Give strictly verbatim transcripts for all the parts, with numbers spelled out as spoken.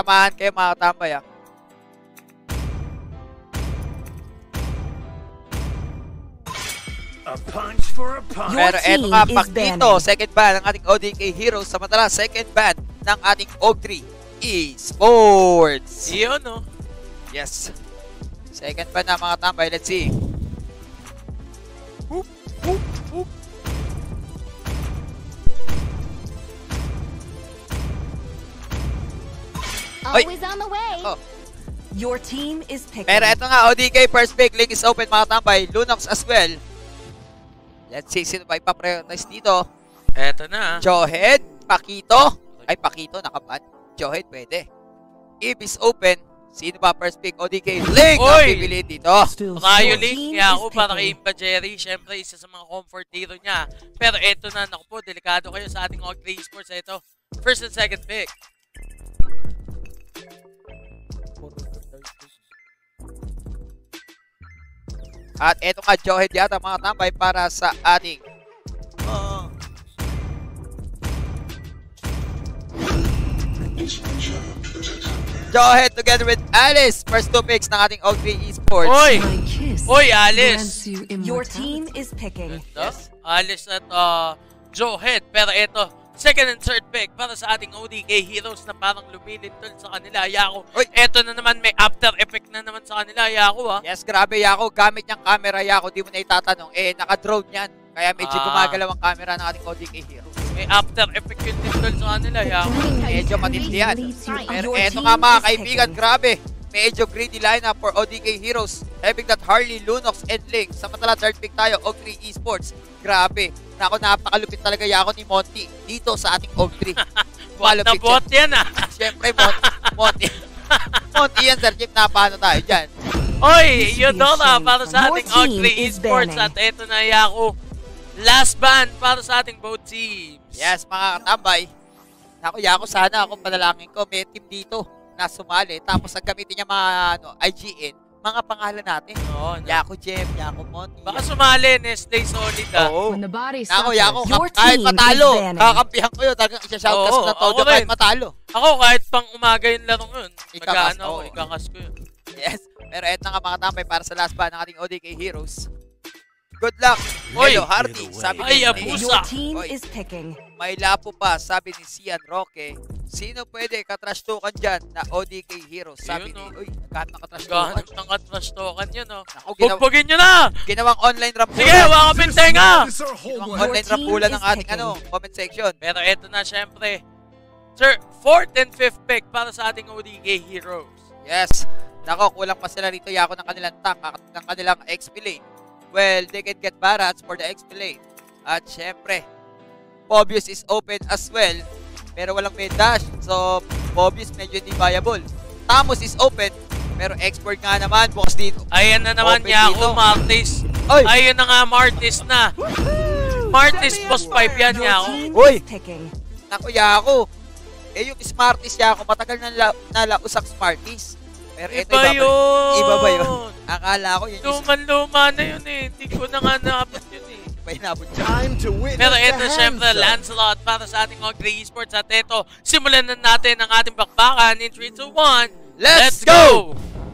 samahan kayo mga katambay ah. A punch for a punch. Pero eto nga, Pakito, second ban ng ating O D K Heroes. Samantala, second ban ng ating O G three Esports. Iyon, no? Yes. Second ban na mga tambay. Let's see. Whoop, whoop, whoop. Always on the way. Oh. Your team is picking. Pero eto nga, O D K first pick. Link is open mga tambay. Lunox as well. Let's see sino ba ipaprioritize dito. Eto na. Johead, Pakito. Ay, Pakito, nakaban. Johead, pwede. If is open, sino ba first pick? O D K Link ang pipiliin dito. Tayo Link, kaya ako para kay Impa Jerry. Siyempre, isa sa mga comfort hero niya. Pero eto na, naku po, delikado kayo sa ating O G three Esports. Eto, first and second pick. At eto nga, Johead yata mga tambay para sa ating uh, Johead together with Alice. First two picks ng ating O G three Esports. Oy! Oy, Alice! Your team is picking. Yes. Alice at uh, Johead. Pero eto, second and third pick para sa ating O D K Heroes na parang lumilintol sa kanila. Yako. Oy. Eto na naman, may after effect na naman sa kanila. Yako, ha? Yes, grabe Yako. Gamit niyang camera Yako. Di mo na itatanong. Eh, naka-drone yan. Kaya medyo Ah. gumagalaw ang camera ng ating O D K Heroes. May after effect yung lintol sa kanila. Yako. Medyo matindi yan. Pero Your eto team nga mga is kaibigan, picking. grabe. Medyo greedy lineup for O D K Heroes. Having that Harley, Lunox, and Link. Samantala, third pick tayo, O G three Esports. Grabe. Naku, napakalupit talaga Yako ni Monty dito sa ating O G three. Bot na bot yan, ha? Siyempre, Monty. Monty. Monty yan, Sir Chip. Napano tayo dyan. Oy, Eudora para sa Your ating O G team three is Esports. banning. At eto na, Yako. Last ban para sa ating both teams. Yes, mga katambay. Naku, Yako, sana ako panalangin ko. May team dito na sumali. Tapos ang gamitin niya mga ano, I G N, mga pangalan natin. Oo, no. Yako Jem, Yako Monty. Baka sumali, Nestle Solid, ha? Oo. When the body Naku, suffers, Yako, Your kahit team matalo, is banning. kakampihan ko yun. Talagang isa-shoutcast Oo, ko ng todo ako kahit rin. matalo. Ako, kahit pang umaga yung larong yun. Ikakas, Magkaano ako, oo. ikakas ko yun. Yes. Pero eto nga mga tambay para sa last ban ng ating O D K Heroes. Good luck. Oy. Hello, Hardy. Sabi Ay, ni abusa. Your team Oy. is picking. May lapo pa, sabi ni Sian Roque. Sino pwede katrash token dyan na O D K Heroes? Sabi Ayun, ni, oh. uy, nagkahat ng katrash token. Gahanap ng katrash token yun, oh. Ako, ginaw Bugbugin nyo na! ginawang online rambulan. Sige, waka pintenga! Ginawang Your online team rambulan ng is ating picking. ano, comment section. Pero eto na, syempre. Sir, fourth and fifth pick para sa ating O D K Heroes. Yes. Nako, kulang pa sila rito Yako ng kanilang tank, ng kanilang X P lane. Well, they can get Barats for the X P lane. At syempre, Pobius is open as well. Pero walang may dash. So, Pobius medyo hindi viable. Tamus is open. Pero export nga naman. Bukas dito. Ayan na naman, Open Yako, dito. Martis. Oy! Ayun na nga, Martis na. Martis boss pipe yan, Your Yako. team Uy! is picking. Naku, Yako. Eh, yung Smarties Yako, matagal na la nalausak Smarties. Pero ito, Iba iba, ba- yun! iba ba yun? Akala ko yun yung Luman-luma na yun eh. Hindi ko na nga naabot yun eh. iba yung nabot siya. Time to witness Pero the ito hand syempre, shot. Lancelot para sa ating O G three Esports. At ito, simulan na natin ang ating bakbakan in three, two, one. Let's Let's go!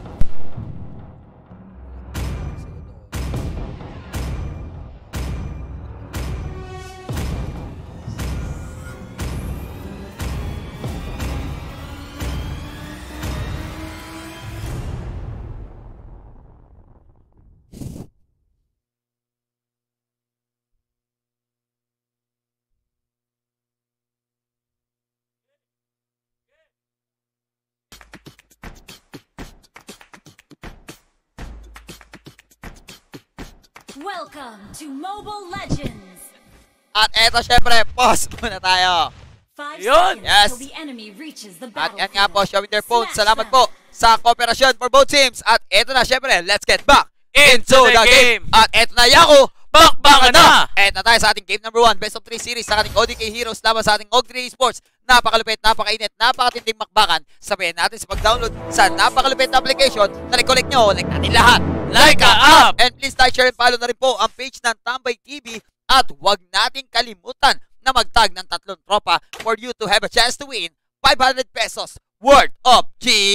Welcome to Mobile Legends. At eto syempre, pause muna tayo. Five Yun! seconds Yes. till the enemy reaches the At battlefield. yan nga po, showing their phones. Smash Salamat them. po sa kooperasyon for both teams. At eto na syempre, let's get back Into the game. At eto na Yako, Bakbakan na! Eto na tayo sa ating game number one, best of three series sa ating O D K Heroes laban sa ating O G three Esports. Napakalupit, napakainit, napakatinding makbakan. Sabihin natin sa pag-download sa napakalupit na application na recollect nyo, like natin lahat. Like a up! And please like, share, and follow na rin po ang page ng Tambay T V. At huwag nating kalimutan na mag-tag ng tatlong tropa for you to have a chance to win five hundred pesos worth of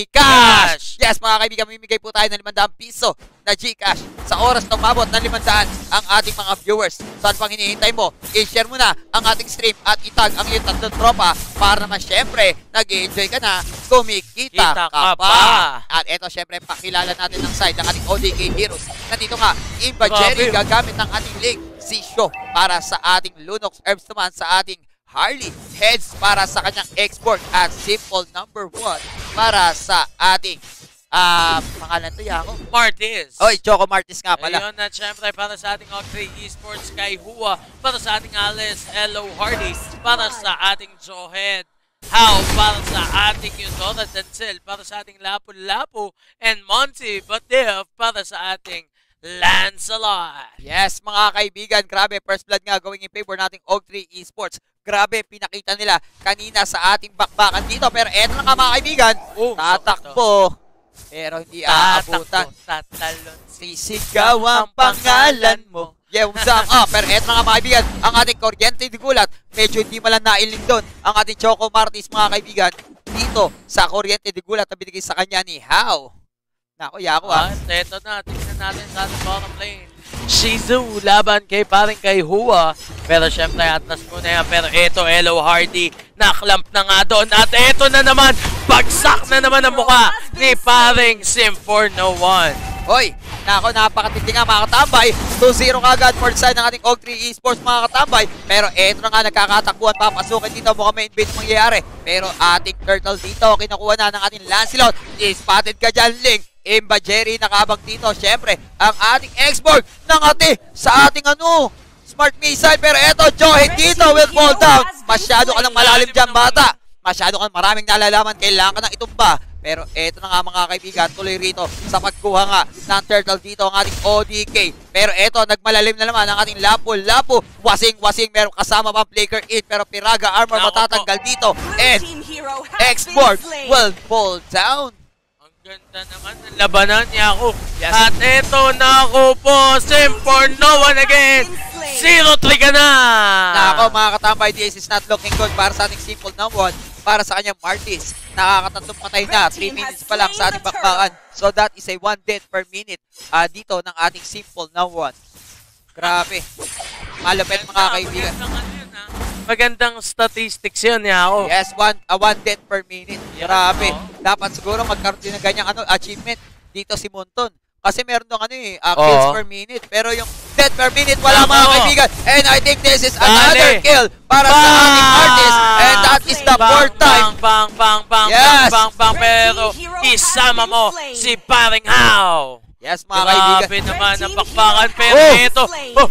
Gcash! Cash! Yes, mga kaibigan, mamimigay po tayo ng limandaan piso na Gcash sa oras na umabot ng limandaan ang ating mga viewers. Saan pang hinihintay mo? I-share mo na ang ating stream at itag ang iyong tatlong tropa para naman syempre nag-i-enjoy ka na, kumikita Kita ka, ka pa. pa. At eto syempre pakilala natin ng side ng ating O D K Heroes. Nandito nga, Imba Grabe. Jerry gagamit ng ating link si Sho para sa ating Lunox Herbs naman sa ating Harley, Heads para sa kanyang export at Simple number one para sa ating ah pangalan to Yako. Martis. Oy, Choco Martis nga pala. Ayun, at syempre para sa ating Og three Esports kay Hua, para sa ating Alice Hello Hardy, para sa ating Johead How, para sa ating Yunora Denzel, para sa ating Lapu-Lapu, and Monty Batev para sa ating Lancelot. Yes, mga kaibigan, grabe, first blood nga going in favor nating Og three Esports. Grabe, pinakita nila kanina sa ating bakbakan dito. Pero eto na nga mga kaibigan, Oh, tatakbo. Pero hindi aabutan. Tatakbo, tatalon, Sisigaw ang pangalan mo. Yeah, umsang. Ah, pero eto na nga mga kaibigan, ang ating kuryente di gulat, medyo hindi malang nailing doon. Ang ating Choco Martis mga kaibigan, dito sa kuryente di gulat na binigay sa kanya ni How. Nako, Yako ah. At eto na, tingnan natin sa ating bottom lane. Shizu laban kay paring kay Hua. Pero syempre atlas muna yan. Pero eto, Hello Hardy, naklamp na nga doon. At eto na naman, bagsak na naman ang mukha ni paring Sim four oh one. Hoy, nako, napakatindi nga mga katambay. two zero kagad for the side ng ating Og three Esports mga katambay. Pero eto na nga, nagkakatakbuhan, papasukin dito, mukhang may invade mangyayari. Pero ating Turtle dito, kinukuha na ng ating Lancelot. Spotted ka dyan, Link. Imba Jerry nakabang dito. Siyempre, ang ating export nangati sa ating ano, smart missile. Pero eto, Johead dito will fall down. Masyado ka ng malalim dyan, bata. Masyado ka maraming nalalaman. Kailangan ka ng itumba. Pero eto na nga mga kaibigan, tuloy rito sa pagkuha nga ng Turtle dito ang ating O D K. Pero eto, nagmalalim na naman ang ating Lapu-Lapu. Wasing-wasing, meron kasama pang Flaker eight. Pero Piraga Armor matatanggal dito. And export will fall down. Ganda naman ng labanan niya ako. Yes. At eto na ako po, Sim four oh one again. zero three ka na. Nako mga katambay, this is not looking good para sa ating Simple number one. Para sa kanyang Martis. Nakakatatlong patay na. three minutes pa lang sa ating bakbakan. So that is a one death per minute uh, dito ng ating Simple number one. Grabe. Malapit mga kaibigan. Magandang statistics yun niya ako. Yes, one, uh, one death per minute. Yes, Grabe. no? Dapat siguro magkaroon din ng ganyang ano, achievement dito si Monton. Kasi meron doon ano eh, uh, Oo. kills per minute. Pero yung death per minute, wala mga Oo. kaibigan. And I think this is Dali. another kill para sa Bang! ating artist. And that is the Bang, fourth time. Bang, bang, bang, bang, Yes. bang, bang, pero isama mo si paring How. Yes, mga kaibigan. Grabe naman ang bakbakan, pero Oh! ito.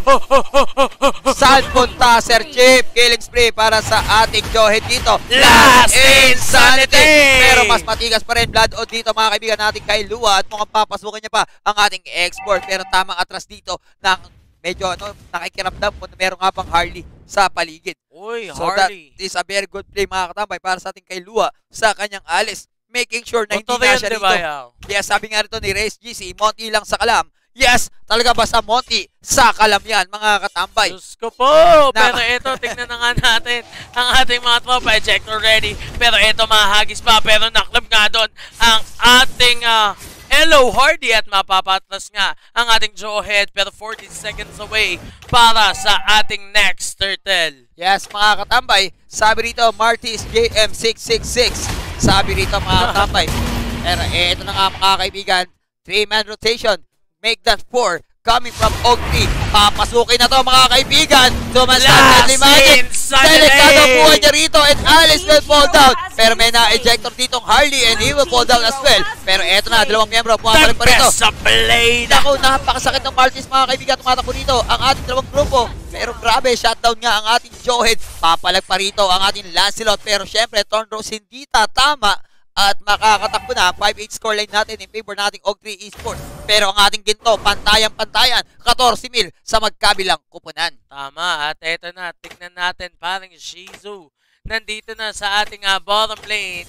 Saan punta, Sir Chip? Killing spree para sa ating Johead dito. Last Insanity! Pero mas matigas pa rin Blood Oath dito mga kaibigan natin kay Lua at mukhang papasukin niya pa ang ating export. Pero tamang atras dito ng medyo ano, nakikiramdam kung meron nga pang Harley sa paligid. Uy, So that Harley. is a very good play mga katambay para sa ating kay Lua sa kanyang Alice. Making sure na hindi Totoo na yan, siya di dito. ba, Yaw? Yes, sabi nga rito ni Reyes G C, Monty lang sa kalam. Yes, talaga ba sa Monty? Sa kalam yan, mga katambay. Diyos ko po. Pero ito, tignan na nga natin ang ating mga tropa. Ejector ready. Pero ito, mahagis pa. Pero naklab nga doon ang ating uh, Hello Hardy at mapapatras nga ang ating Johead. Pero forty seconds away para sa ating next Turtle. Yes, mga katambay, sabi rito, Martis J M six six six. Sabi rito, mga katambay. Pero eh, ito na nga mga kaibigan, three man rotation. Make that four. Coming from Og three. Papasukin na to mga kaibigan. Sumastan Last Deadly Magic. Insanity! Delikado buhay niya rito and Alice will fall down. Pero may na-ejector ditong Harley and he will fall down as well. Pero eto na, dalawang miyembro. The Pumapalik pa rito. best sa blade. Naku, napakasakit ng Martis mga kaibigan. Tumatakbo dito ang ating dalawang grupo. Pero grabe, shutdown nga ang ating Johead. Papalag pa rito ang ating Lancelot. Pero syempre, Thornrose hindi tatama. At makakatakbo na, five eight scoreline natin in favor nating Og three Esports. Pero ang ating ginto, pantayan-pantayan, fourteen mil sa magkabilang kupunan. Tama, at eto na, tignan natin parang Shizu. Nandito na sa ating uh, bottom lane.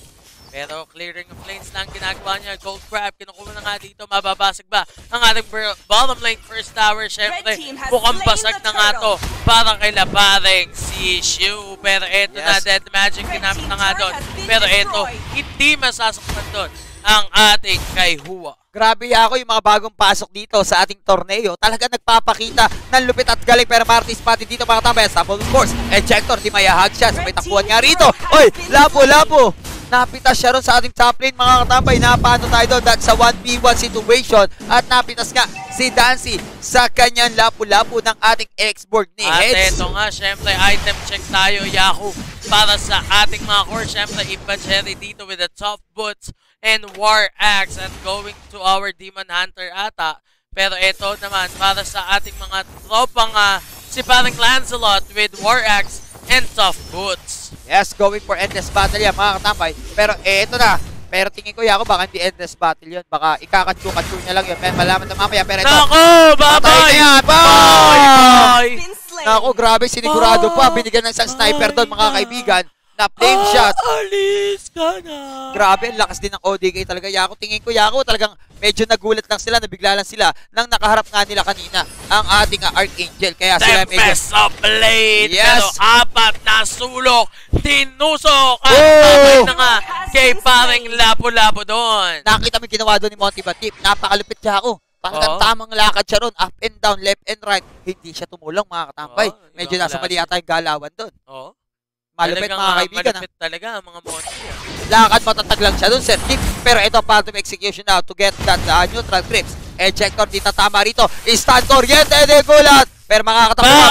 Pero clearing of lanes lang ginagawa niya. Gold grab, kinukuha na nga dito. Mababasag ba ang ating bottom lane first tower? Siyempre, mukhang basag na nga to para kay Labareng si Shu. Pero eto Yes. na, Dead Magic ginamit na nga doon. Pero eto, hindi masasaktan doon ang ating kay Hua. Grabe ako yung mga bagong pasok dito sa ating torneo. Talaga nagpapakita ng lupit at galing. Pero Marty Spotted dito mga tambay. Sample of course. Ejector, di mayahag siya. Sabay takbuhan nga rito. Oy, labo, labo. Napitas siya ron sa ating top lane mga katambay. Napaano tayo doon? That's a one v one situation. At napitas nga si Dancy sa kanyang lapu-lapu ng ating X-board ni At Heads. eto nga, syempre, item check tayo, Yahoo, para sa ating mga core. Syempre, Iba Cherry dito with the top boots and War Axe at going to our Demon Hunter ata. Pero eto naman, para sa ating mga tropang uh, si parang Lancelot with War Axe and Tough Boots. Yes, going for endless battle yan mga katambay. Pero eto na. Pero tingin ko Yako, baka hindi endless battle yun. Baka ikakatsu-katsu niya lang yun. May malaman na mamaya. Pero ito. Nako! Patay Bye-bye! na yan. Bye! Bye! Been slain. Nako, grabe. Sinigurado pa. Binigyan ng isang sniper doon mga Bye. kaibigan. Na flame shot. Alis ka na! Grabe, ang lakas din ng O D K talaga. Yako, tingin ko Yako, talagang medyo nagulat lang sila. Nabigla lang sila nang nakaharap nga nila kanina ang ating uh, Archangel. Kaya sila medyo... Tempest of Blade! Yes. Pero apat na sulok! Tinusok! At Oh! sabay na nga kay parang lapo-lapo doon. Nakita mo yung ginawa doon ni Monty Batip. Napakalupit Yako. Talagang Oo. tamang lakad siya ron. Up and down, left and right. Hindi siya tumulong mga katambay. Oo, Medyo ibang nasa klase. mali yata yung galawan doon. Oh. Malupit Talagang, mga ah, kaibigan. ah. Malupit talaga ang mga monster. Lakad matatag lang siya doon, Sir Nick. Pero ito, Phantom Execution now to get that uh, neutral grips. Ejector, di tatama rito. Stand Corriente de Gulat. Pero makakatakot.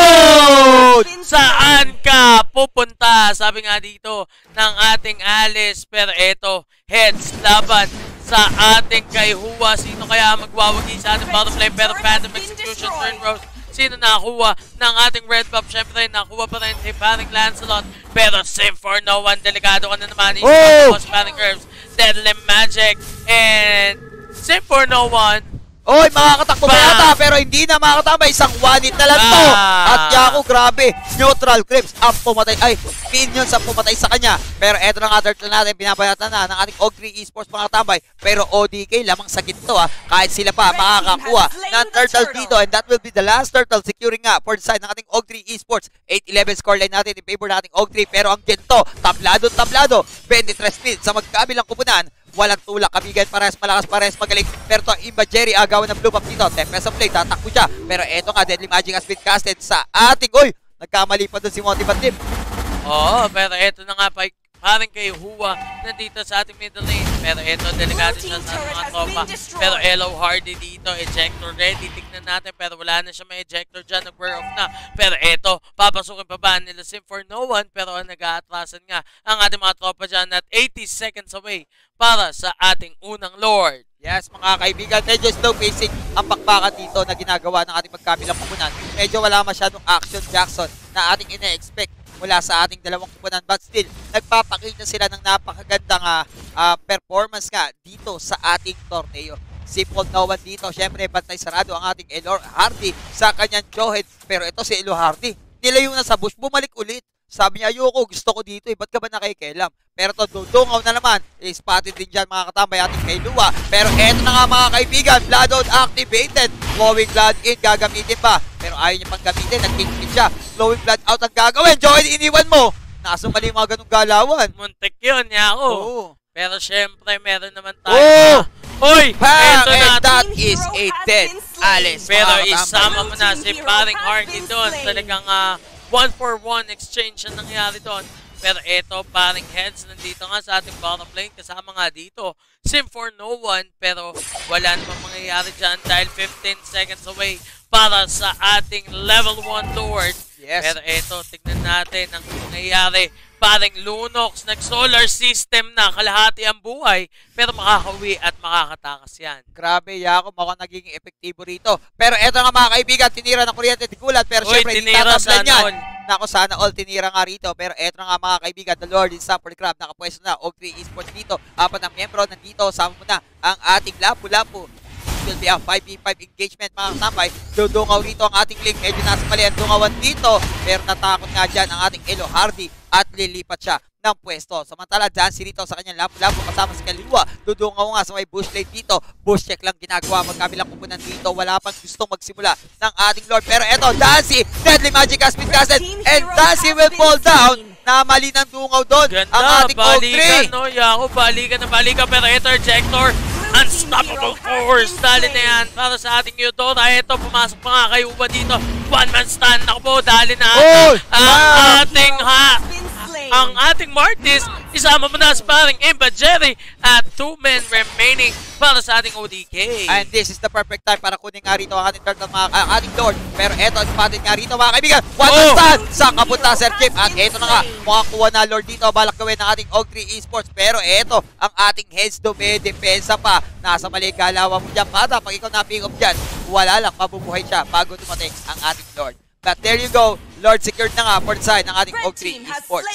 Baon! Saan ka pupunta? Sabi nga dito ng ating Alice. Pero eto, heads laban sa ating kay Hua. Sino kaya magwawagi sa ating bottom lane? Pero Phantom Execution, turn road. Sino nakakuha ng ating red buff? Siyempre, nakuha pa rin si Paring Lancelot. Pero Sim for no one. Delikado ka na naman. Oh! Tapos Paring Herbs, Deadly Magic, and Sim for no one. Oy, makakatakbo ba Bam! yata? Pero hindi na makakatama. Isang one-hit na lang to. Bam! At Yako, grabe. Neutral grips. Ang pumatay. Ay, minions ang pumatay sa kanya. Pero eto na nga, turtle natin. Pinabayatan na ng ating Og three Esports mga tambay. Pero O D K, lamang sa ginto ah. Kahit sila pa makakakuha ng turtle dito. And that will be the last turtle securing nga for the side ng ating Og three Esports. eight eleven scoreline natin in favor ng ating Og three. Pero ang ginto, tablado, tablado. twenty-three speed sa magkabilang kupunan. Walang tulak, kabigan, parehas malakas, parehas magaling. Pero ito, Iba Jerry, agawan ng blue buff dito. Tempest of Blade, tatakbo siya. Pero eto nga, Deadly Magic has been casted sa ating... Uy! Nagkamali pa doon si Monty Batip. Oo, pero eto na nga pa, parang kay Hua nandito sa ating middle lane. Pero eto, delikado siya sa ating mga tropa. Pero Elo Hardy dito, ejector ready. Tignan natin, pero wala na siya may ejector dyan. Nag-wear off na. Pero eto, papasukin pa ba nila Sim for no one. Pero nag-aatrasan nga ang ating mga tropa dyan at eighty seconds away para sa ating unang Lord. Yes, mga kaibigan, medyo slow pacing ang bakbakan dito na ginagawa ng ating magkabilang kupunan. Medyo wala masyadong action Jackson na ating ina-expect mula sa ating dalawang kupunan. But still, nagpapakita sila ng napakagandang uh, uh, performance nga dito sa ating torneo. Simple no one dito. Siyempre, bantay sarado ang ating Elo Hardy sa kanyang Johead. Pero ito si Elo Hardy, nilayo na sa bush, bumalik ulit. Sabi niya, ayoko, gusto ko dito eh, ba't ka ba nakikialam? Pero to, dudungaw na naman. I-spotted din dyan mga katambay ating kay Lua. Pero eto na nga mga kaibigan, Bloodhound activated. Flowing Blood in, gagamitin pa. Pero ayaw niya pang gamitin, nag-kick siya. Flowing Blood out ang gagawin. Joey, iniwan mo. Nasumali mga ganung galawan. Muntik yun, Yako. Oo. Pero syempre, meron naman tayo. Oh! Hoy! Bang! Eto And na. that is a dead Alice. Pero mga katambay. isama mo na si Paring Hardy doon. Talagang uh, one for one exchange ang nangyari doon. Pero eto, Paring Heads, nandito nga sa ating bottom lane. Kasama nga dito, Sim for no one. Pero wala namang mangyayari dyan dahil fifteen seconds away para sa ating level one Lord. Yes. Pero eto, tignan natin ang nangyayari. Paring Lunox, nag-solar system na, kalahati ang buhay, pero makakawi at makakatakas yan. Grabe, Yako, mukhang naging epektibo rito. Pero eto nga mga kaibigan, tinira ng kuryente di gulat. Pero Uy, syempre, hindi tinira, tatablan sana yan. all. Nako, sana all tinira nga rito. Pero eto nga mga kaibigan, the Lord is Super Crab. Nakapwesto na, Og three Esports dito. Apat na miyembro nandito. Sama mo na ang ating lapu-lapu. It will be a five v five engagement mga kasambay. Dudungaw rito ang ating link. Medyo nasa mali ang dungawan dito. Pero natakot nga dyan ang ating Elo Hardy at lilipat siya ng pwesto. Samantala, Jancy dito sa kanyang lapo-lapo kasama si Kaliwa. Dudungaw nga sa may bush lane dito. Bush check lang ginagawa. Magkabilang kupunan dito. Wala pang gustong magsimula ng ating Lord. Pero eto, Jancy, Deadly Magic has been casted. And Jancy will fall down. Na mali ng dungaw doon. Ganda, Ang ating Oak balikan, three. no? Yako, balikan na balikan. Pero ito, Ejector. Unstoppable force. Dali na yan para sa ating Eudora. Ito, pumasok pa nga kay Uba dito. One man stand. Ako po, dali na Oh, ang wow. ating ha. Ang ating Martis, isama mo na sa paring Imba Jerry at two men remaining para sa ating O D K. And this is the perfect time para kunin nga rito ang ating third ng mga uh, ating Lord. Pero eto, spotted nga rito mga kaibigan. One Oh! stand sa kapunta Sir Chip. At eto na nga, makakuha na Lord dito. Balak gawin ng ating Oak three Esports. Pero eto, ang ating heads to may depensa pa. Nasa mali galawan mo dyan. Kada pag ikaw na-pick up dyan, wala lang, mabubuhay siya bago dumating ang ating Lord. But there you go, Lord secured na nga for the side ng ating Oak three Esports.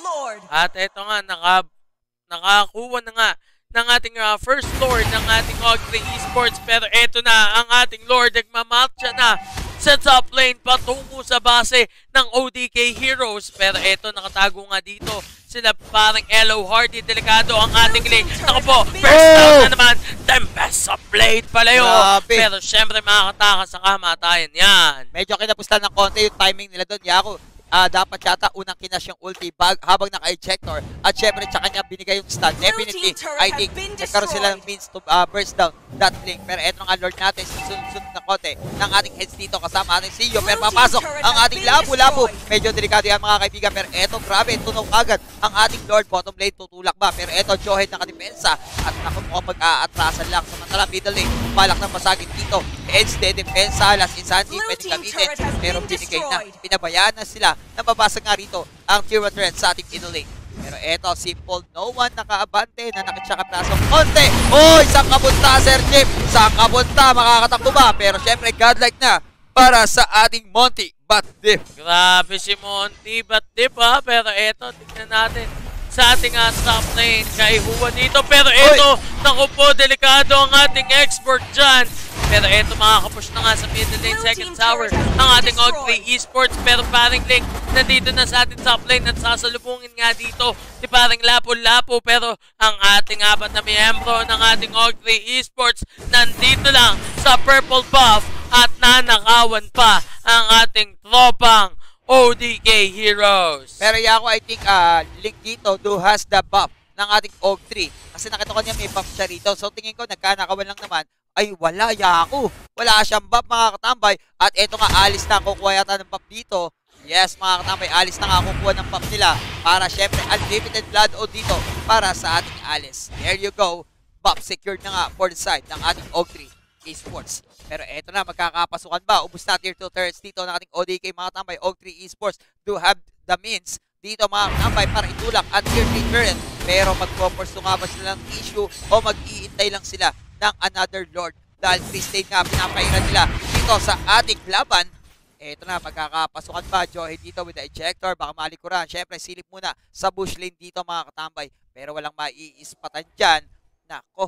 At ito nga, naka, nakakuha na nga ng ating uh, first Lord ng ating Oak three Esports. Pero ito na, ang ating Lord, nagmamatcha na sa top lane patungo sa base ng O D K Heroes. Pero ito, nakatago nga dito sila parang Elo Hardy. Delikado ang ating lane. Naku po, first down na naman. Tempest sa blade pala yun. Grabe. Pero syempre makakatakas sa kamatayan yan. Medyo kinapustan ng konti yung timing nila doon, Yako. Uh, dapat yata unang kinas yung ulti bag habang naka-ejector. At syempre, tsaka niya binigay yung stun. Definitely, I think, nagkaroon sila ng means to uh, burst down that link. Pero eto nga Lord natin, sunod-sunod na konti ng ating heads dito kasama ating C E O. Pero papasok ang ating labo-labo. Medyo delikado yan mga kaibigan. Pero eto, grabe, tunog agad ang ating Lord. Bottom lane, tutulak ba? Pero eto, Johead nakadepensa. At naku, mukhang mag-aatrasan lang. Samantala, middle lane, balak ng masagin dito. Heads, de depensa, last insanity, pwedeng gamitin. Pero binigay na, pinabayaan na sila. Nababasa nga rito ang tier one threat sa ating middle lane. Pero eto, simple, no one nakaabante na nakitsaka prasong konti. Oh, isang kabunta, Sir Chip. Isang kabunta, makakatakbo ba? Pero syempre, godlike na para sa ating Monty Batdip. Grabe si Monty Batdip ha. Pero eto, tignan natin sa ating uh, top lane kay Huwa dito. Pero eto, naku po, delikado ang ating expert dyan. Pero eto, makakapush na nga sa middle lane, second tower ang ating Oak three Esports. Pero paring Link nandito na sa ating top lane at sasalubungin nga dito si paring Lapo-Lapo. Pero ang ating apat na miyembro ng ating Oak three Esports nandito lang sa purple buff at nanakawan pa ang ating tropang O D K Heroes. Pero Yako, I think uh, Link dito do has the buff ng ating Oak three. Kasi nakita ko niya may buff siya rito. So tingin ko nagkanakawan lang naman. Ay wala, Yako. Wala siyang buff mga katambay. At eto nga, alis na. Kukuha yata ng buff dito. Yes, mga katambay, alis na nga kukuha ng buff nila. Para syempre, unlimited blood o dito para sa ating alis. There you go. Buff secured na nga for the side ng ating Oak three Esports. Pero eto na, magkakapasukan ba? Ubus na tier two turrets dito ng ating O D K mga katambay. Oak three Esports do have the means dito mga katambay para itulak at tier three turret. Pero mag-propose nga ba sila ng issue o mag-iintay lang sila ng another Lord dahil free state nga pinapairan nila dito sa ating laban. Eto na, magkakapasukan ba Johead dito with the ejector, baka malikuran. Syempre silip muna sa bush lane dito mga katambay, pero walang maiispatan dyan. Nako,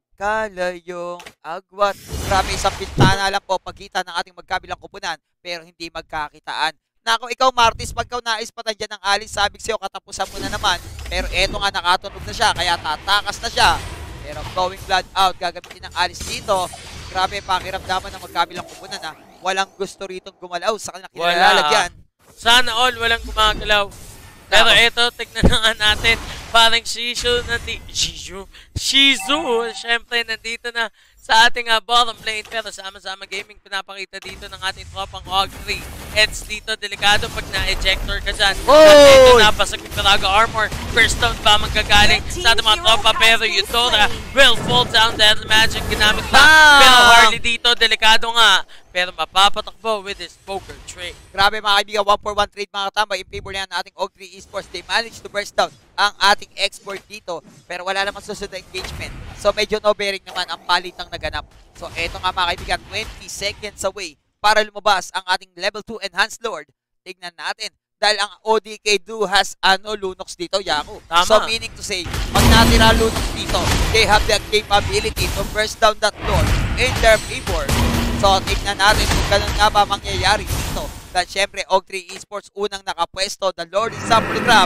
magkalayong agwat. Grabe, isang bintana lang po pagitan ng ating magkabilang kupunan pero hindi magkakitaan. Nako, ikaw Martis, pag ikaw naispatan dyan ng alis, sabi sa'yo katapusan mo na naman. Pero eto nga, nakatunog na siya kaya tatakas na siya. Pero going blood out, gagamitin ng alis dito. Grabe, pakiramdaman ng magkabilang kupunan na walang gusto ritong gumalaw sa kanilang kinalalagyan. Sana all walang gumagalaw. Pero eto, tignan na nga natin. Parang Shizu nandito. Shizu? Shizu! Siyempre, nandito na sa ating uh, bottom lane. Pero sama-sama gaming pinapakita dito ng ating tropang Oak three. Heads dito, delikado pag na-ejector ka dyan. Oh! At ito, napasag yung Paraga Armor. First down pa manggagaling sa ating mga tropa. Pero Eudora will fall down dahil magic ginamit pa. Pero Harley dito, delikado nga. Pero mapapatakbo with his poker trade. Grabe mga kaibigan, one for one trade mga katambay in favor na ng ating Oak three Esports. They managed to burst down ang ating export dito. Pero wala naman susunod na engagement. So medyo no bearing naman ang palitang naganap. So eto nga mga kaibigan, twenty seconds away para lumabas ang ating level two Enhanced Lord. Tignan natin. Dahil ang O D K do has ano Lunox dito, Yako. Tama. So meaning to say, pag natira Lunox dito, they have the capability to burst down that Lord in their favor. So tignan natin kung ganun nga ba mangyayari dito. Dahil syempre, Oak three Esports unang nakapwesto, the Lord is up for the trap.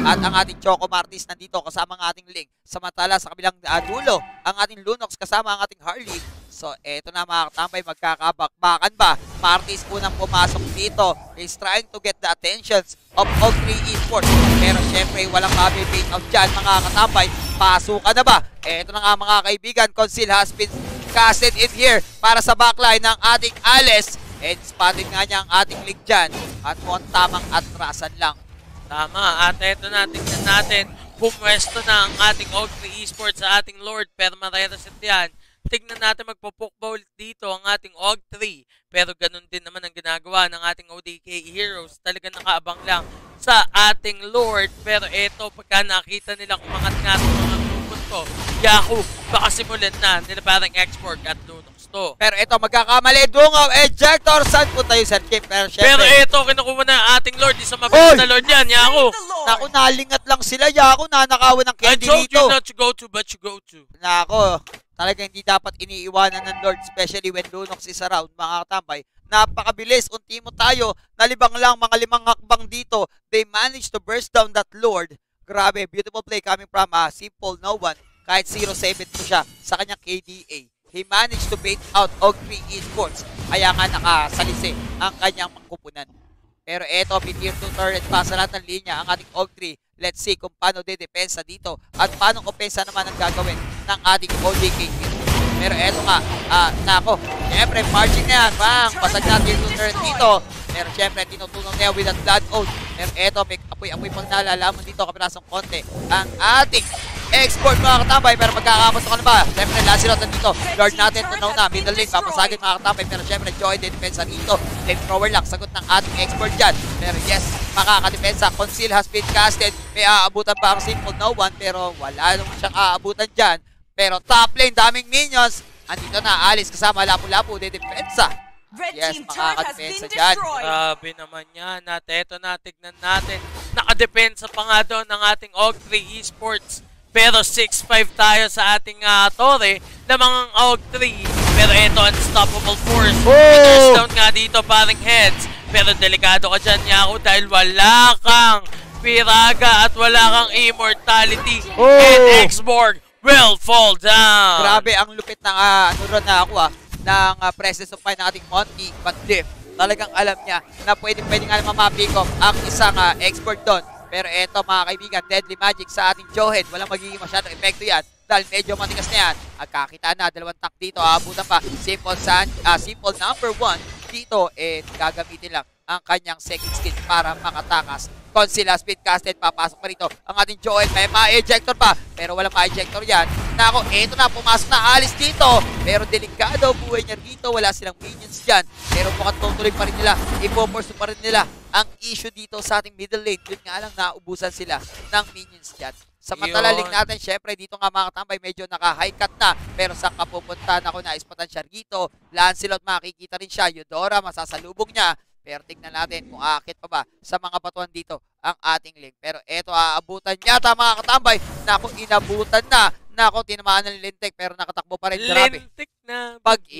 At ang ating Choco Martis nandito kasama ang ating Link. Samantala sa kabilang uh, dulo, ang ating Lunox kasama ang ating Harley. So, eto na mga katambay, magkakabakbakan ba? Martis unang pumasok dito. He's trying to get the attentions of O G three Esports. Pero syempre, walang mabibait out dyan mga katambay. Pasukan na ba? Eto na nga mga kaibigan, Conceal has been casted in here para sa backline ng ating Alice. And spotted nga niya ang ating Link dyan. At mukhang tamang atrasan lang. Tama, at eto na, tingnan natin, pumwesto na ang ating O G three Esports sa ating Lord, pero marereset yan. Tignan natin magpo-pokeball dito ang ating O G three, pero ganun din naman ang ginagawa ng ating O D K Heroes. Talagang nakaabang lang sa ating Lord, pero eto, pagka nakita nila kumangat nga itong mga grupon to, Yahoo, baka simulan na nila parang X-Borg at Lunox to. Pero ito, magkakamali, Dungaw, Ejector, saan po tayo, Sir Kim? Pero syempre, Pero eto, kinukuha na ang ating Lord, isa mabilis na Lord yan, Yahoo. naku, nalingat lang sila, Yako, nanakawan ng I candy told dito. you not to go to, but you go to. Nako, talaga hindi dapat iniiwanan ng Lord, especially when Lunox is around, mga katambay. Napakabilis, unti mo tayo, nalibang lang mga limang hakbang dito. They managed to burst down that Lord. Grabe, beautiful play coming from uh, Simple No One. Kahit zero seven po siya sa kanyang K D A. He managed to bait out O G three Esports. Kaya nga nakasalisi ang kanyang mangkupunan. Pero eto, mid-tier two turret pa sa lahat ng linya ang ating O G three. Let's see kung paano de-depensa dito at paano opensa naman ang gagawin ng ating O D K. Pero eto nga, ah, nako, syempre marching na yan, bang, pasag na tier two turret dito. Pero syempre, tinutunog niya with that blood oath. Pero eto, may apoy-apoy pang nalalaman dito, kapirasong konti. Ang ating export mga katambay, pero magkakapasok na ba? Syempre, Lancelot nandito. Lord natin, tunaw na, middle lane, papasagin mga katambay. Pero syempre, Joy, depensa dito. Flamethrower lang, sagot ng ating export dyan. Pero yes, makakadepensa. Conceal has been casted. May aabutan pa ang Simple No One, pero wala naman siyang aabutan dyan. Pero top lane, daming minions. Andito na, Alice kasama Lapu-Lapu, depensa. Yes, makakadepensa dyan. Grabe naman yan. At eto na, tignan natin. Nakadepensa pa nga doon ng ating O G three Esports. Pero six five tayo sa ating uh, torre na mga O G three. Pero eto, unstoppable force. Oh! Down nga dito, parang heads. Pero delikado ka dyan, Yako, dahil wala kang Piraga at wala kang immortality. Oh! And X-Borg will fall down. Grabe, ang lupit ng uh, ano ron na ako ah. ng uh, presence of mind ng ating Monty Pandif. Talagang alam niya na pwede-pwede nga naman ma-pick off ang isang uh, expert doon. Pero eto mga kaibigan, Deadly Magic sa ating Johead. Walang magiging masyadong epekto yan dahil medyo matigas na yan. Agkakita na, dalawang tank dito. Aabutan pa. Simple, san, uh, simple number one dito. Eh, gagamitin lang ang kanyang second skin para makatakas. Conceal has been casted. Papasok pa rito ang ating Joel. May ma-ejector pa. Pero walang ma-ejector yan. Nako, eto na. Pumasok na Alice dito. Pero delikado buhay niya dito. Wala silang minions dyan. Pero mukhang tutuloy pa rin nila. Ipo-force pa rin nila ang issue dito sa ating middle lane. Yun nga lang, naubusan sila ng minions dyan. Samantala, link natin, syempre, dito nga mga katambay, medyo naka-high cut na. Pero saan ka pupunta? Nako, naispatan siya rito. Lancelot, makikita rin siya. Eudora, masasalubong niya. Pero tignan natin kung aakit pa ba sa mga batuan dito ang ating link. Pero eto, aabutan yata mga katambay. Nako, inabutan na. Nako, tinamaan ng lintik pero nakatakbo pa rin. Grabe. Lintik na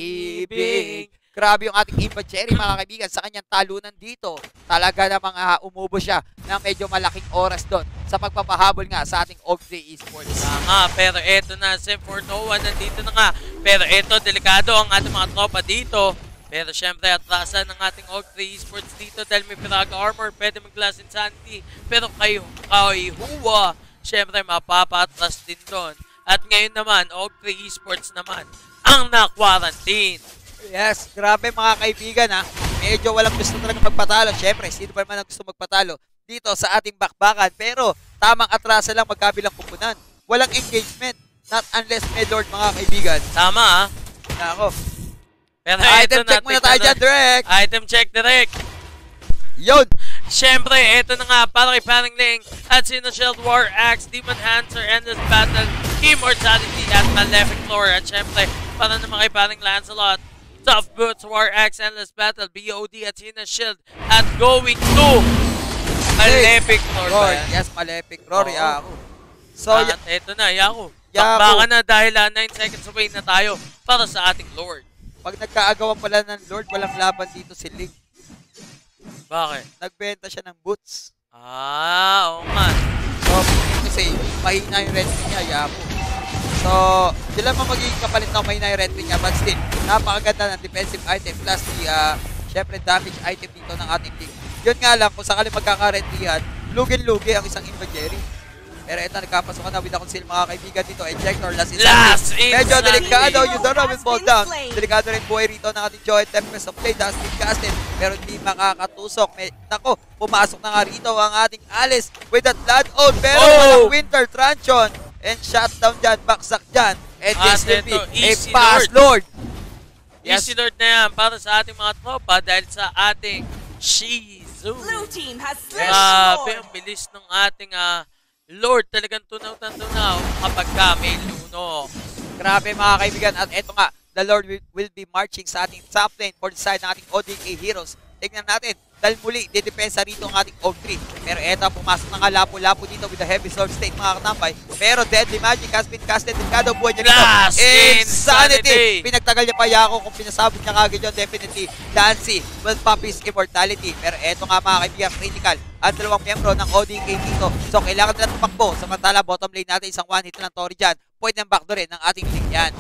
pag-ibig. Grabe yung ating Iba Cherry mga kaibigan sa kanyang talunan dito. Talaga namang uh, umubo siya ng medyo malaking oras doon sa pagpapahabol nga sa ating O G three Esports. Tama, pero eto na, Sim four oh one nandito na nga. Pero eto, delikado ang ating mga tropa dito. Pero syempre, atrasan ng ating O G three Esports dito dahil may Piraga Armor, pwede mag-Glass Insanity. Pero kay, kay Huwa, syempre, mapapa-atras din doon. At ngayon naman, O G three Esports naman ang na-quarantine. Yes, grabe mga kaibigan ha. Medyo walang gusto talaga magpatalo. Syempre, sino pa naman ang gusto magpatalo dito sa ating bakbakan. Pero tamang atrasan lang magkabilang kupunan. Walang engagement. Not unless may Lord mga kaibigan. Tama ha. Nako. Pero item check muna tayo dyan, direct. Item check direct. Yun. Siyempre, eto na nga, para kay Paring Ling at Sino Shield, War Axe, Demon Hancer, Endless Battle, Immortality at Malefic Floor. At siyempre, para naman kay Paring Lancelot, Tough Boots, War Axe, Endless Battle, B O D at Sino Shield, at going to Malefic Floor. Roar. Yes, Malefic Roar. Oo. Yaku. So, at eto na, Yaku. Yaku. Baka na dahil nine seconds away na tayo para sa ating Lord. pag nagkaagawan pala ng Lord, walang laban dito si Link. Bakit? Nagbenta siya ng boots. Ah, oo nga. So, kasi mahina yung red ring niya, Yapo. So, di lang magiging kapalit na mahina yung red ring niya, but still, napakaganda ng defensive item plus the, uh, syempre, damage item dito ng ating team. Yun nga lang, kung sakali magkaka-red ringan, lugin-lugi ang isang Invajery. Pero ito, nagkapasok na with the conceal mga kaibigan dito. Ejector, last in Last in medyo Sanity. delikado yung Donovan will fall down. Delikado rin buhay rito ng ating Joy Tempest of Play. Dustin Castle, pero hindi makakatusok. May, nako, pumasok na nga rito ang ating Alice with that blood oath. Pero Oh! walang Winter Truncheon. And shutdown dyan, baksak dyan. And this At will be ito, a Easy pass Lord. Lord. Yes. Easy Lord na yan para sa ating mga tropa dahil sa ating Shizu. Blue team has slain Grabe, the ang Lord. bilis ng ating ah, Lord. Talagang tunaw-tunaw kapag ka may luno. Grabe mga kaibigan. At eto nga, the Lord will, will be marching sa ating top lane for the side ng ating O D K Heroes. Tignan natin. Dahil muli, didepensa rito ang ating Og three. Pero eto, pumasok na nga lapo-lapo dito with the heavy sword stake mga katambay. Pero Deadly Magic has been casted. Delikado buhay niya dito. Blast Insanity! Insanity! Pinagtagal niya pa Yako kung pinasabot niya kagad yun. Definitely, Dancy will pop his immortality. Pero eto nga mga kaibigan, critical ang dalawang miyembro ng O D K dito. So, kailangan nila tumakbo. Samantala, bottom lane natin, isang one hit na lang Tori dyan. Pwede nang backdoor rin ng ating link yan.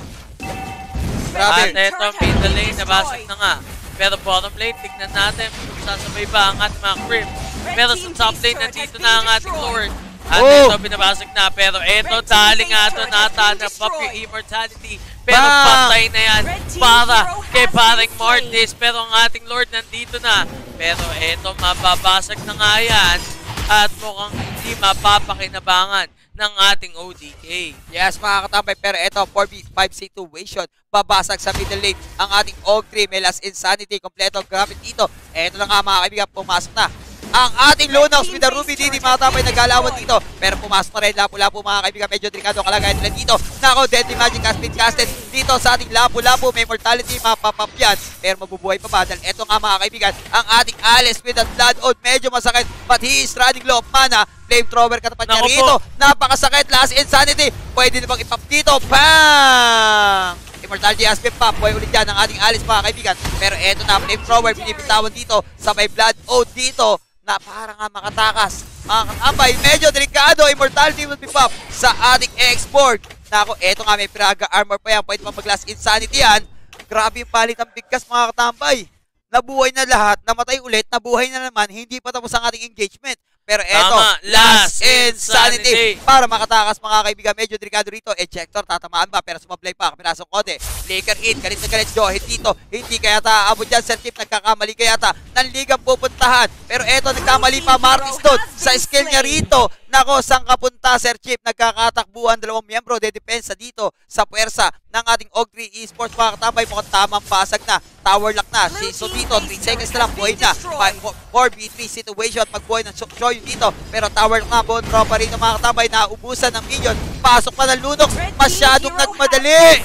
At Grabe. ito, middle lane, nabasag na nga. Pero bottom lane, tignan natin kung sasabay ba ang ating mga creep. Pero sa top lane, nandito na ang ating Lord. At Oh! ito, binabasag na. Pero ito, dali nga ito, nata na pop yung immortality. Pero Bam! patay na yan para kay paring Mortis. Pero ang ating Lord nandito na. Pero ito, mababasag na nga yan. At mukhang hindi mapapakinabangan ng ating O D K. Yes, mga katambay, pero ito, four v five situation, babasag sa middle lane ang ating Og three, may last Insanity, kompleto, grabe dito. Eto na nga mga kaibigan, pumasok na ang ating Lunox with the Ruby Didi, mga katambay, nag-alawan dito. Pero pumasok na rin, lapo-lapo mga kaibigan, medyo delikado kalagayan nila dito. Nako, Deadly Magic has been casted dito sa ating lapo-lapo, may mortality, mapapap yan. Pero mabubuhay pa ba? Dahil eto nga mga kaibigan, ang ating Alice with that blood oath, medyo masakit, but he is running low of mana. Flamethrower katapat niya Nako rito. po. Napakasakit. Last Insanity. Pwede na bang ipap dito? Bang! Immortality has been pop. Buhay ulit yan ng ating Alice mga kaibigan. Pero eto na. Flamethrower. Binibitawan dito. Sabay blood oath dito. Na para nga makatakas. Mga katambay. Medyo delikado. Immortality will be pop sa ating export. Nako, eto nga. May Praga armor pa yan. Pwede pa mag-last Insanity yan. Grabe yung palit ang bigkas mga katambay. Nabuhay na lahat. Namatay ulit. Nabuhay na naman. Hindi pa tapos ang ating engagement. Pero eto, Tama, last last Insanity. Insanity. Para makatakas mga kaibigan, medyo delikado rito. Ejector, tatamaan ba? Pero sumablay pa. Kapirasong kote. Flicker in, galit na galit Joe. Dito, hindi kaya ta aabot dyan. Sir Chip, nagkakamali kaya ta. Nanligang pupuntahan. Pero eto, nagkamali pa Martis doon. Sa skill niya rito. Nako, saan kapunta Sir Chip? Nagkakatakbuhan dalawang miyembro. Dedepensa dito sa puwersa ng ating Og three Esports. Mga katambay, mukhang tamang pasag na. Tower lock na. Siso dito, three seconds na lang. Buhay na. four v three situation. Pagbuhay ng Shoyu dito. Pero tower lock na. Buong tropa rin ng mga katambay. Naubusan ng minion. Pasok pa ng Lunox. Masyadong nagmadali.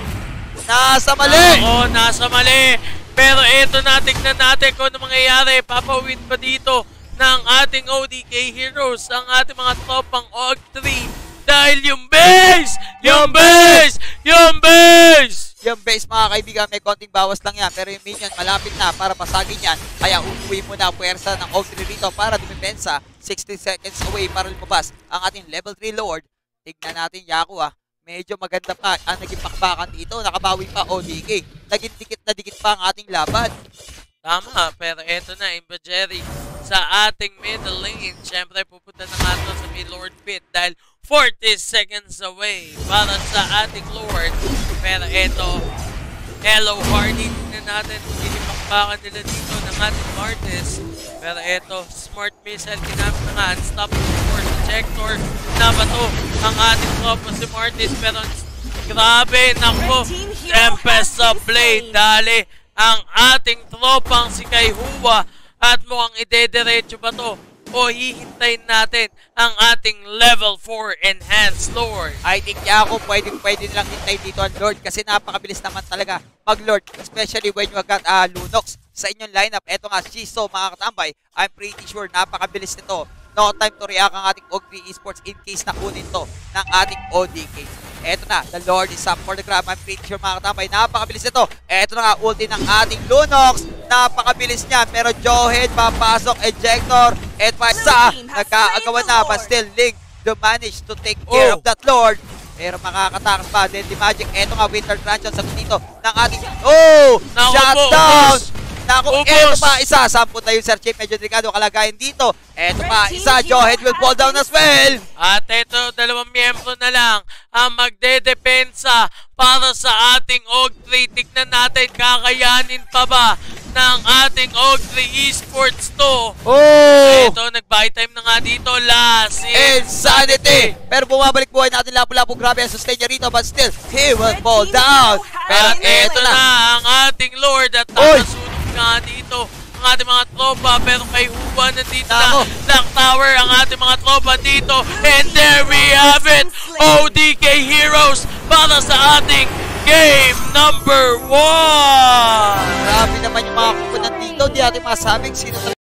Nasa mali. Oo, nasa mali. Pero ito na, tignan natin kung ano mangyayari. Papawin pa dito ng ating O D K Heroes ang ating mga tropang Og three. Dahil yung base! Yung base! Yung base! Yung base mga kaibigan, may konting bawas lang yan. Pero yung minion malapit na para pasagin yan. Kaya uuwi mo na ang puwersa ng Og three rito para dumipensa. sixty seconds away para lumabas ang ating level three Lord. Tignan natin Yaku ah. Medyo maganda pa ang naging pakbakan dito. Nakabawi pa O D K. Naging dikit na dikit pa ang ating laban. Tama, pero eto na, Invajery sa ating middle lane. Siyempre, pupunta na nga ito sa mid-Lord Pit dahil forty seconds away para sa ating Lord. Pero eto, Hello Hardy, tingnan natin kung inipakbakan nila dito ng ating Martis. Pero eto, Smart Missile, ginamit na nga, Unstoppable Force Ejector. Nabato ang ating tropa si Martis, pero grabe, naku, Tempest of Blade, dali ang ating tropang si Kaihuwa at mukhang idediretso ba to o hihintayin natin ang ating level four enhanced Lord. I think Yaku, pwedeng pwede nilang hintay dito ang Lord kasi napakabilis naman talaga mag-Lord. Especially when you got uh, Lunox sa inyong lineup. Eto nga, Shiso mga katambay. I'm pretty sure napakabilis nito. No time to react ang ating Og three Esports in case na kunin to ng ating O D K. Eto na, the Lord is up for the grab. I'm pretty sure mga katambay, napakabilis nito. Eto na nga, ulti ng ating Lunox. Napakabilis niya. Pero Joehead, papasok, Ejector, and pa sa nagkaagawan na. But still, Link to manage to take care Oh. of that Lord. Pero makakatakas pa. Deadly Magic. Eto nga, Winter Truncheon sa dito ng ating... Oh! Naku po, Shutdown! ubos. Naku, Ubos. eto pa isa. Sampun na yung Sir Chip. Medyo delikado kalagayan dito. Eto pa isa. Johead will fall down as well. At ito, dalawang miyembro na lang ang magdedepensa para sa ating O G three. Tignan natin, kakayanin pa ba ng ating O G three Esports to? Oh! Ito, nag-buy time na nga dito. Last Insanity! Pero bumabalik buhay natin lapo-lapo. Grabe ang sustain niya rito. But still, he will fall down. Pero At eto ito na. na ang ating Lord at Oy! nakasunog nga dito ang ating mga tropa, pero kay Huba nandito Nako. na Black Tower ang ating mga tropa dito, and there we have it, O D K Heroes para sa ating game number one. Grabe naman yung mga kupunan dito. Di natin masabing sino